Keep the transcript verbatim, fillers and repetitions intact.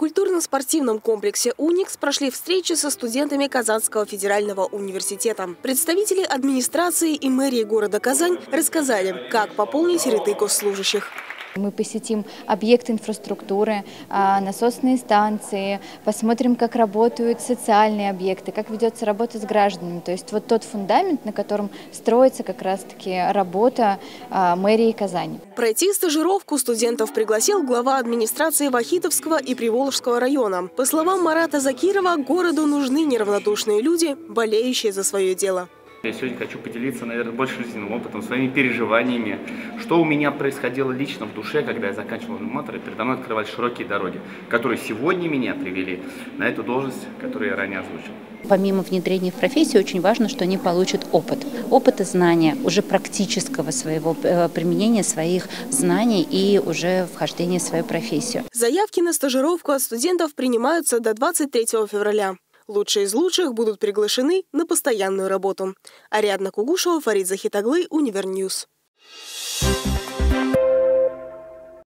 культурно-спортивном комплексе «Уникс» прошли встречи со студентами Казанского федерального университета. Представители администрации и мэрии города Казань рассказали, как пополнить ряды госслужащих. Мы посетим объекты инфраструктуры, насосные станции, посмотрим, как работают социальные объекты, как ведется работа с гражданами. То есть вот тот фундамент, на котором строится как раз-таки работа мэрии Казани. Пройти стажировку студентов пригласил глава администрации Вахитовского и Приволжского района. По словам Марата Закирова, городу нужны неравнодушные люди, болеющие за свое дело. Я сегодня хочу поделиться, наверное, больше жизненным опытом, своими переживаниями, что у меня происходило лично в душе, когда я заканчивал альма-матер, и передо мной открывались широкие дороги, которые сегодня меня привели на эту должность, которую я ранее озвучил. Помимо внедрения в профессию, очень важно, что они получат опыт. Опыт и знания, уже практического своего применения своих знаний и уже вхождения в свою профессию. Заявки на стажировку от студентов принимаются до двадцать третьего февраля. Лучшие из лучших будут приглашены на постоянную работу. Ариадна Кугушева, Фарид Захитаглы, Универньюз.